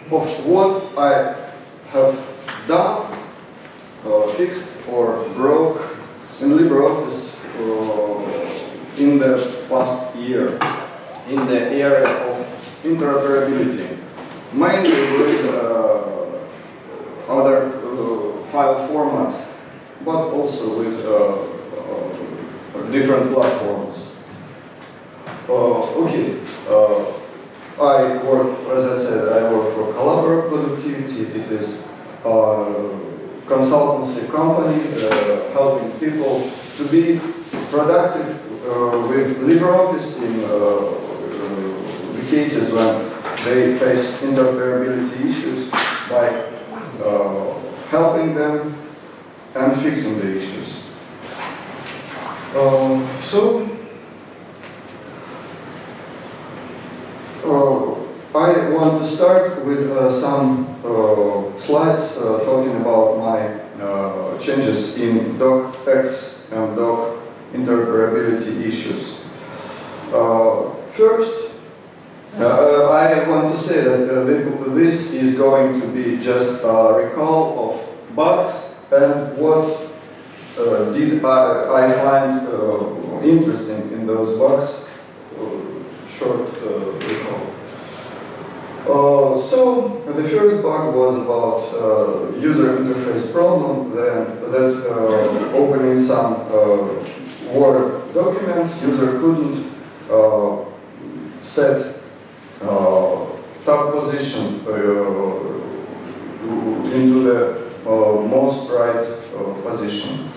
of what I have done, fixed or broke in LibreOffice in the past year in the area of interoperability, mainly with other file formats, but also with different platforms. I work, as I said, I work for Collaborative. It is a consultancy company helping people to be productive with LibreOffice in the cases when they face interoperability issues by helping them and fixing the issues. I want to start with some slides talking about my changes in docx and doc interoperability issues. First, I want to say that this is going to be just a recall of bugs and what did I find interesting in those bugs. Short recall. So the first bug was about user interface problem that opening some Word documents, user couldn't set top position into the most right position.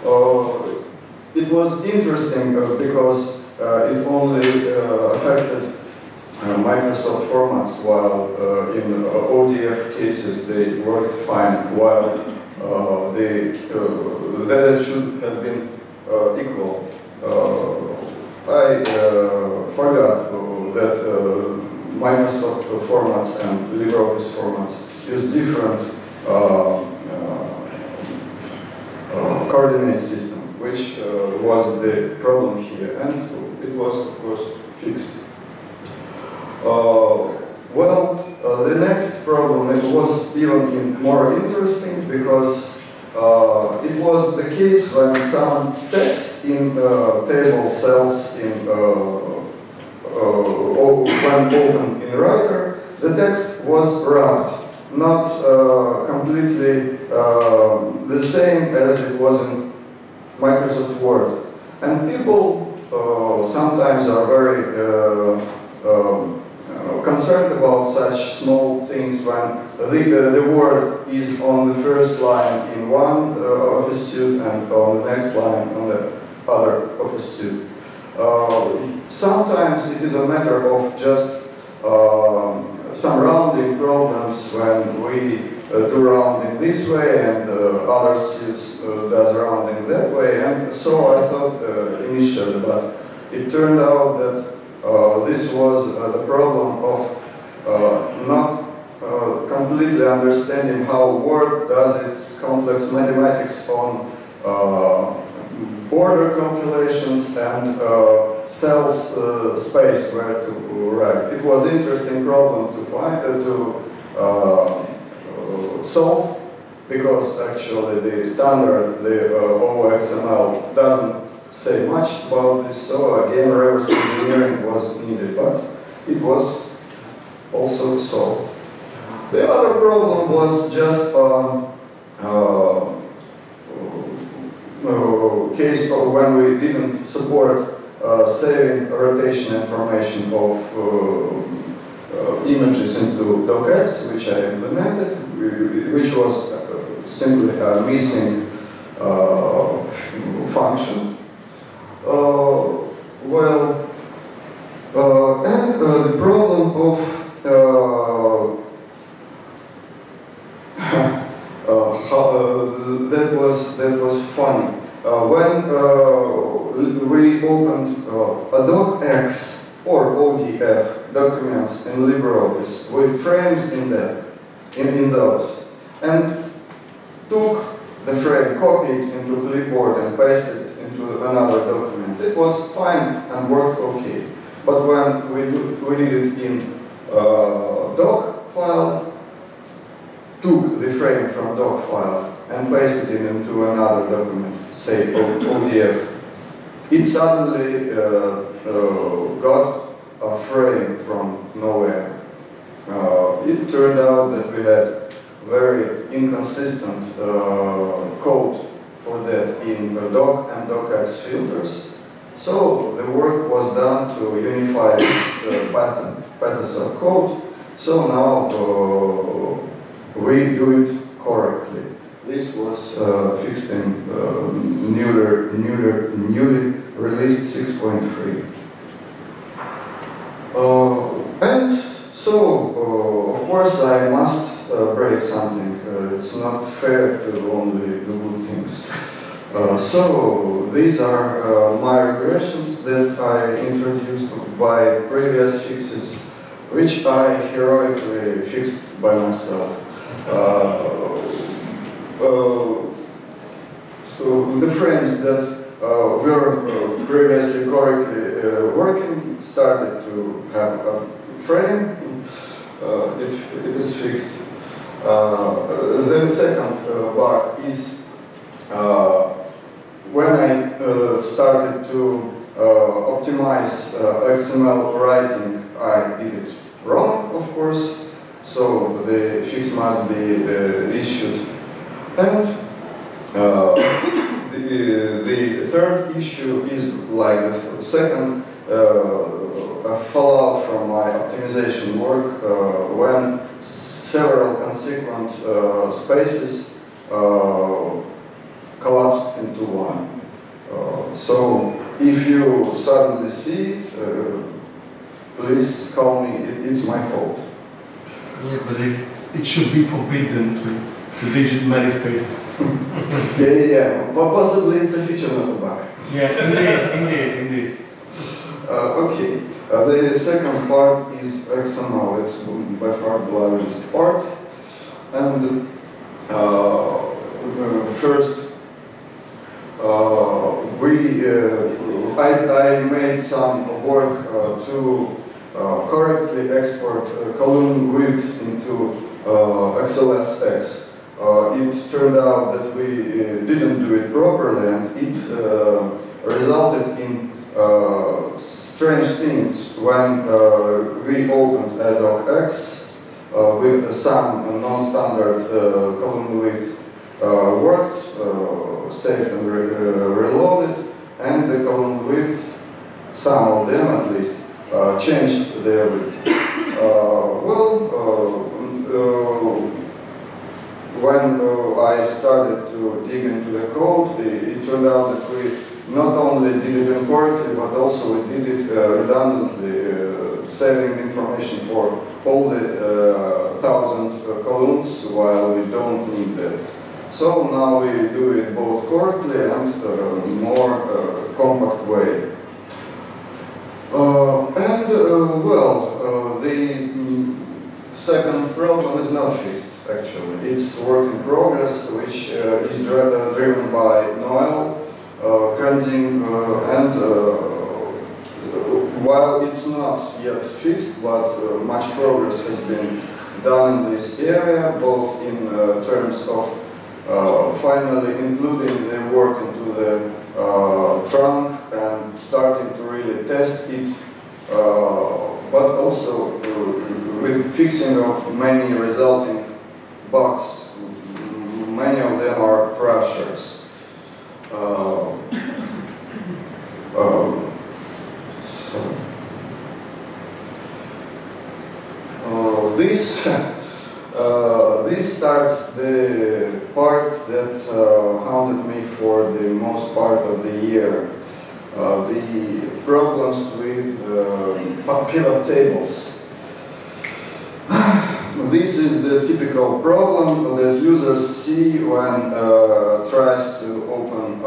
It was interesting because it only affected Microsoft formats, while in ODF cases they worked fine, while that should have been equal. I forgot that Microsoft formats and LibreOffice formats use different coordinate system, which was the problem here, and it was, of course, fixed. The next problem, it was even more interesting because it was the case when some text in table cells in when open in Writer, the text was wrapped, not completely the same as it was in Microsoft Word. And people sometimes are very concerned about such small things when the word is on the first line in one Office suite and on the next line on the other Office suite. Sometimes it is a matter of just some rounding problems when we do rounding this way and other suites does rounding that way, and so I thought initially, but it turned out that this was the problem of not completely understanding how Word does its complex mathematics on border calculations and cells space where to write. It was an interesting problem to find, solve, because actually the standard, the OXML, doesn't say much about this, so again reverse engineering was needed, but it was also solved. The other problem was just case of when we didn't support saving rotation information of images into docx, which I implemented, which was simply a missing function. And the problem of that was funny. When we opened a docx or ODF documents in LibreOffice with frames in those, and took the frame, copied into clipboard and pasted it into another document, it was fine and worked okay. But when we did it in doc file, frame from doc file and pasted it into another document, say ODF. It suddenly got a frame from nowhere. It turned out that we had very inconsistent code for that in doc and docx filters. So the work was done to unify these patterns of code. So now we do it correctly. This was fixed in newly released 6.3. And so, of course, I must break something. It's not fair to only do good things. So, these are my regressions that I introduced by previous fixes, which I heroically fixed by myself. So, the frames that were previously correctly working started to have a frame. It is fixed. The second bug is when I started to optimize XML writing, I did it wrong, of course, so the fix must be issued. And the third issue is like the second, a fallout from my optimization work when several consequent spaces collapsed into one. So if you suddenly see it, please call me, it's my fault. Yeah, but it should be forbidden to digit many spaces. Yeah, but possibly it's a feature, not a bug. Yes, indeed. Okay, the second part is XML. It's by far the largest part. And first, I made some work to correctly export column width into XLSX. It turned out that we didn't do it properly, and it resulted in strange things when we opened docx with some non-standard column width worked, saved and reloaded, and the column width, some of them at least, changed their width. When I started to dig into the code, it turned out that we not only did it incorrectly, but also we did it redundantly, saving information for all the 1,000 columns while we don't need that. So now we do it both correctly and more compact way. The second problem is not fixed. Actually, it's work in progress, which is driven by Noel, Kending, and while it's not yet fixed, but much progress has been done in this area, both in terms of finally including the work into the trunk and starting to really test it, but also with fixing of many resulting bugs. Many of them are crashers. This starts the part that haunted me for the most part of the year. The problems with pivot tables. This is the typical problem that users see when tries to open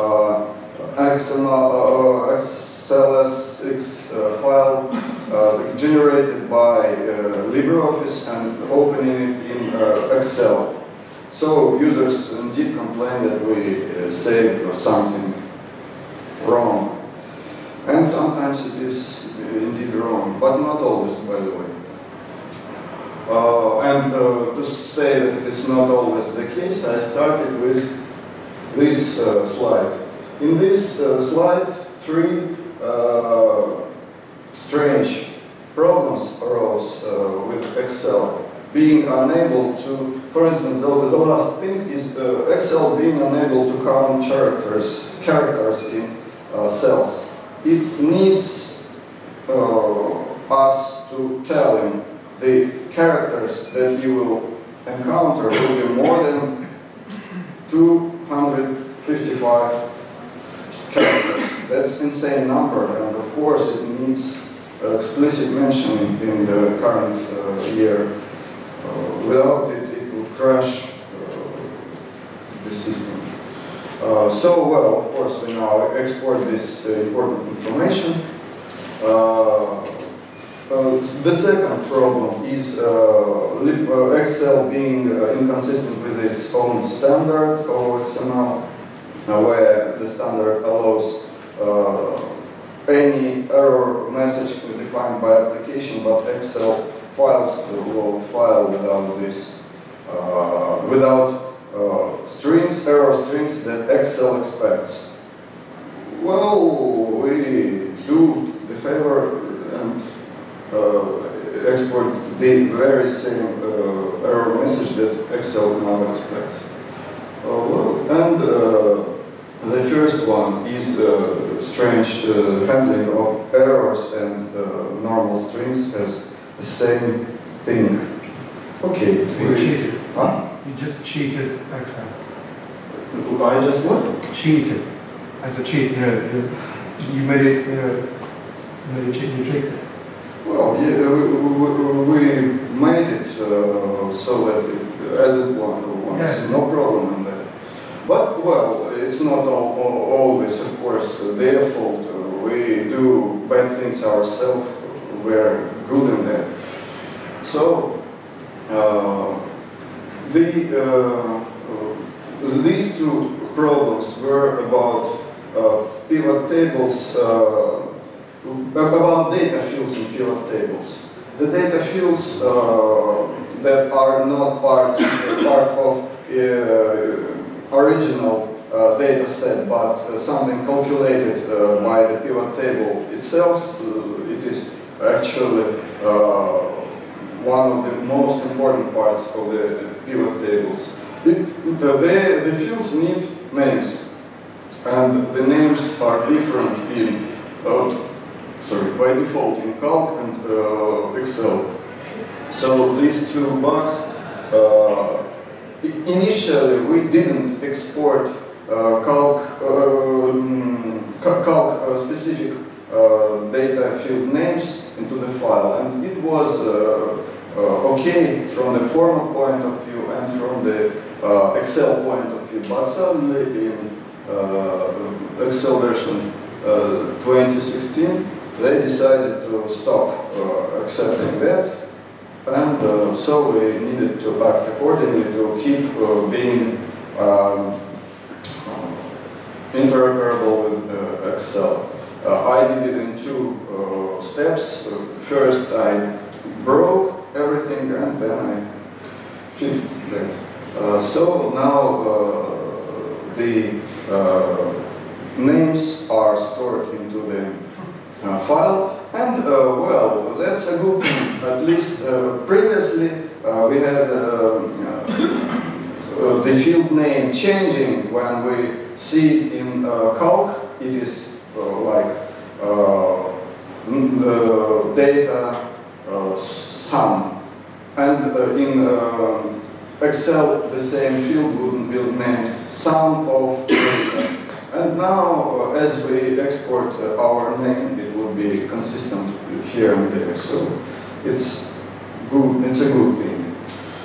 XLSX file generated by LibreOffice and opening it in Excel. So users indeed complain that we save something wrong. And sometimes it is indeed wrong, but not always, by the way. And to say that it's not always the case, I started with this slide. In this slide, three strange problems arose with Excel. Being unable to, for instance, the last thing is Excel being unable to count characters in cells. It needs us to tell him the characters that you will encounter will be more than 255 characters. That's an insane number, and of course it needs explicit mentioning in the current year. Without it, it would crash the system. So, well, of course, we now export this important information. The second problem is Excel being inconsistent with its own standard of XML, where the standard allows any error message defined by application, but Excel files will file without this, without error strings that Excel expects. Well, we do the favor and export the very same error message that Excel now expects. And the first one is strange handling of errors and normal strings as the same thing. Okay. So you cheated. Huh? You just cheated Excel. I just what? Cheated. As a cheat, you made it, you tricked it. Well, yeah, we made it so that as it wants, yeah. No problem in that. But, well, it's not always, of course, their fault. We do bad things ourselves. We're good in that. So, these two problems were about pivot tables, about data fields in pivot tables. The data fields that are not part of original data set, but something calculated by the pivot table itself, it is actually one of the most important parts of the pivot tables. The fields need names, and the names are different in by default in Calc and Excel. So these two bugs, initially we didn't export Calc specific data field names into the file, and it was okay from the format point of view and from the Excel point of view, but suddenly in Excel version 2016 they decided to stop accepting that, and so we needed to act accordingly to keep being interoperable with Excel. I did it in two steps. First I broke everything and then I fixed that. So now the names are stored into the file, and well, that's a good thing. At least previously we had the field name changing when we see it in Calc. It is like data sum, and in Excel the same field would be named sum of data. And now, as we export our name, it will be consistent here and there. So it's good. It's a good thing.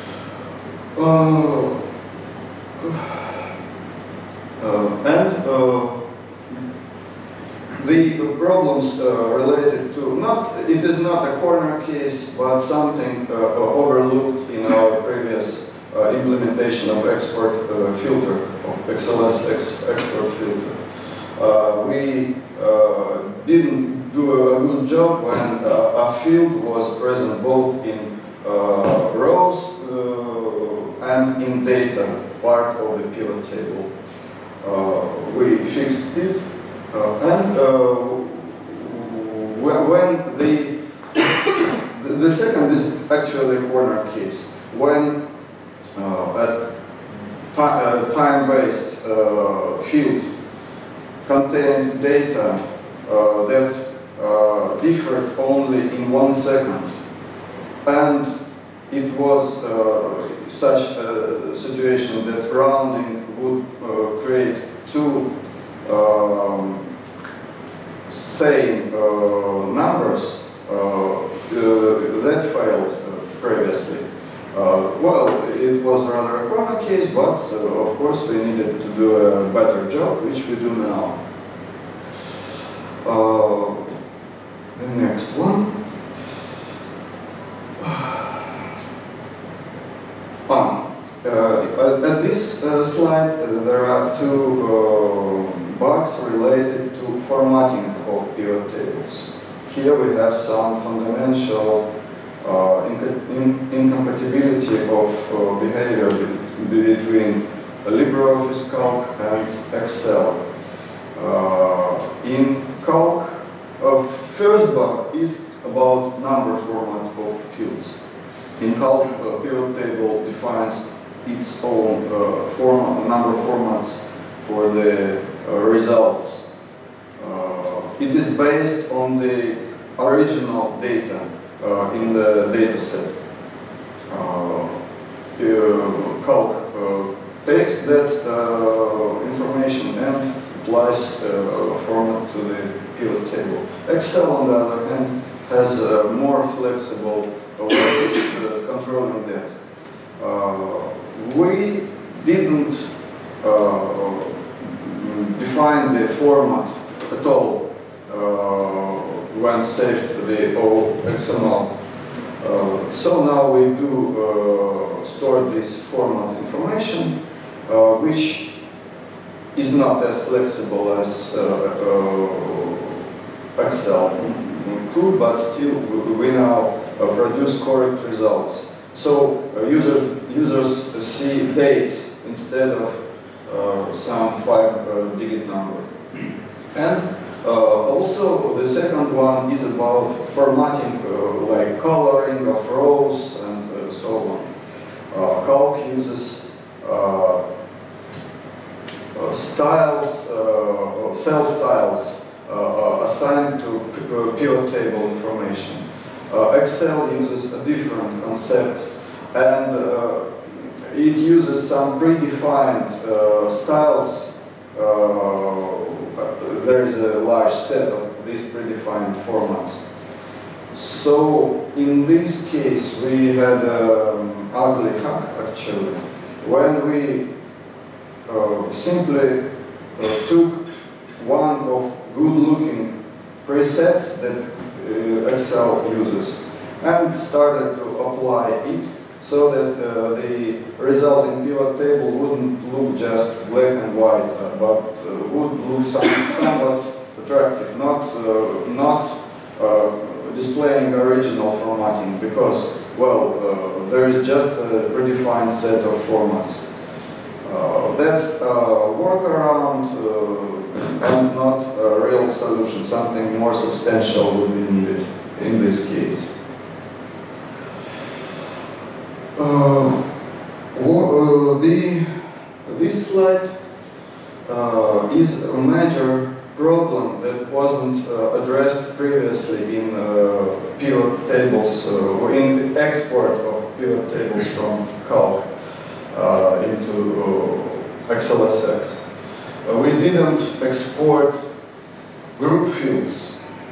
The problems related to it is not a corner case, but something overlooked in our previous implementation of export filter, of XLS export filter. We didn't do a good job when a field was present both in rows in data part of the pivot table. We fixed it, and when the second is actually a corner case. When a time-based field contained data that differed only in 1 second, and it was such a situation that rounding would create two same numbers that failed previously. Well, it was rather a common case, but of course we needed to do a better job, which we do now. The next one. At this slide, there are two bugs related to formatting of pivot tables. Here we have some fundamental incompatibility of behavior between LibreOffice Calc and Excel. In Calc, first bug is about number format of fields. In Calc, a pivot table defines its own number formats for the results. It is based on the original data in the data set. Calc takes that information and applies format to the pivot table. Excel, on the other hand, has more flexible ways controlling that. We didn't define the format at all when saved the XML. So now we do store this format information, which is not as flexible as Excel could, but still we now produce correct results. So users see dates instead of some 5-digit number. And also the second one is about formatting, like coloring of rows and so on. Calc uses styles, cell styles assigned to pivot table information. Excel uses a different concept, and it uses some predefined styles. There is a large set of these predefined formats. So in this case, we had an ugly hack actually, when we simply took one of good-looking presets that Excel uses and started to apply it so that the resulting pivot table wouldn't look just black and white, but would look somewhat attractive, not displaying original formatting, because, well, there is just a predefined set of formats. That's a workaround and not a real solution. Something more substantial would be needed in this case. This slide is a major problem that wasn't addressed previously in pivot tables, or in the export of pivot tables from Calc into XLSX. We didn't export group fields,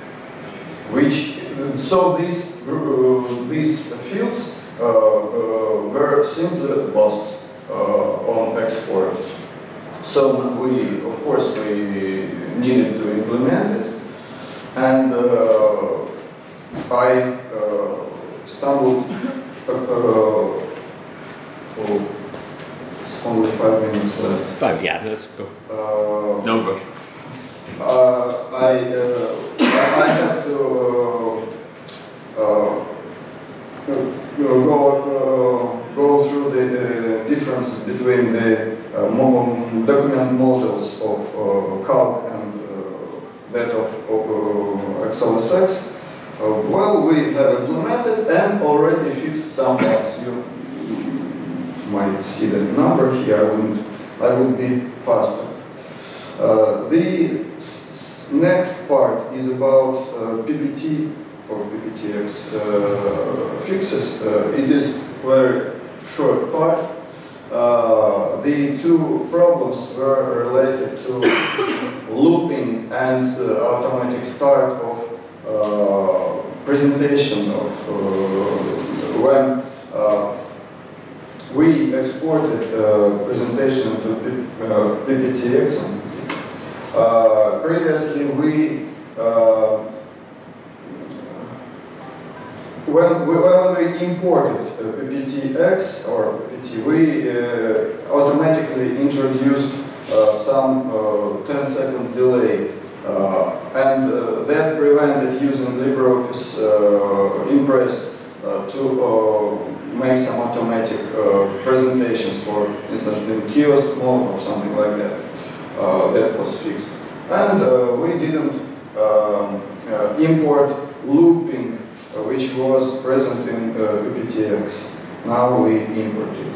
so these fields were simply lost on export. So we, of course, we needed to implement it, and I stumbled. It's only 5 minutes left. Oh yeah, let's go. No rush. I had to go through the different differences between the document models of Calc and that of XLSX. Well, we have implemented and already fixed some bugs. You might see the number here. I would be faster. The next part is about PPT or PPTX fixes. It is very short part. The two problems were related to looping and automatic start of presentation of when we exported presentation to PPTX. Previously, when we imported PPTX or PPT, we automatically introduced some 10-second delay, and that prevented using LibreOffice Impress to make some automatic presentations, for instance, in kiosk mode or something like that. That was fixed. And we didn't import looping, which was present in PPTX. Now we import it.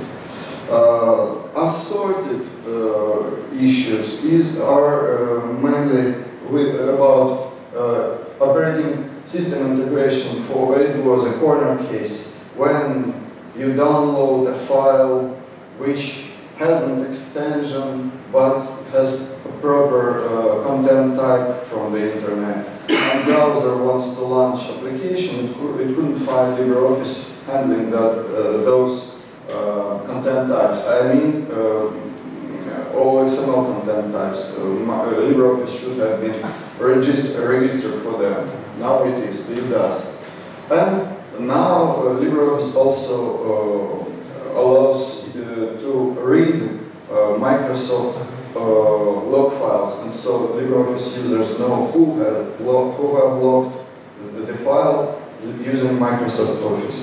Assorted issues are mainly about operating system integration. For it was a corner case when you download a file which has an extension but has a proper content type from the internet. And browser wants to launch application, it couldn't find LibreOffice handling those content types. I mean, all XML content types. LibreOffice should have been registered for them. Now it does. And now LibreOffice also allows to read Microsoft log files, and so LibreOffice users know who have logged the file using Microsoft Office.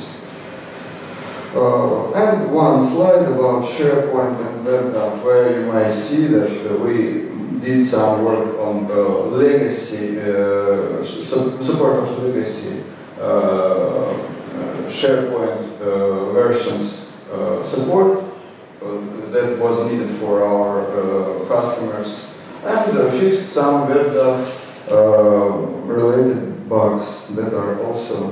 And one slide about SharePoint and WebDAV, where you might see that we did some work on legacy, support of legacy SharePoint versions support that was needed for our customers, and fixed some WebDAV related bugs that are also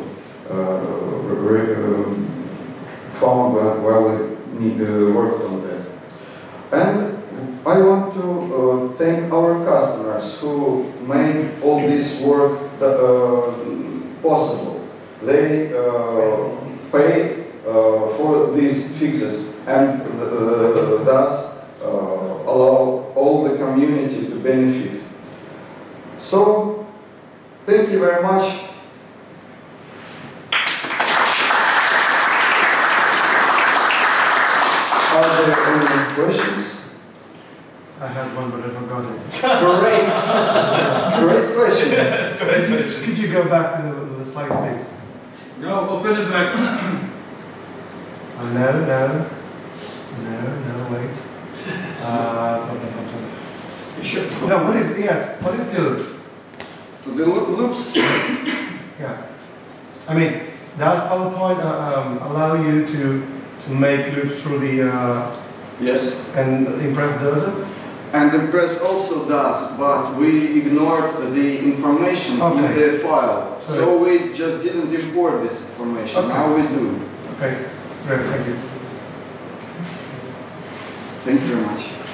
found while we worked on that. And I want to thank our customers who made all this work possible. They pay for these fixes and thus allow all the community to benefit. So, thank you very much. Are there any questions? I had one, but I forgot it. Great question. That's a great question. Could you go back to the slide, please? No, open it back. No, wait. No, what is the loops? The loops? Yeah. I mean, does PowerPoint allow you to make loops through the... Yes. And Impress does it? And Impress also does, but we ignored the information in the file. Sorry. So we just didn't import this information. Okay. Now we do. Okay, great, thank you. Thank you very much.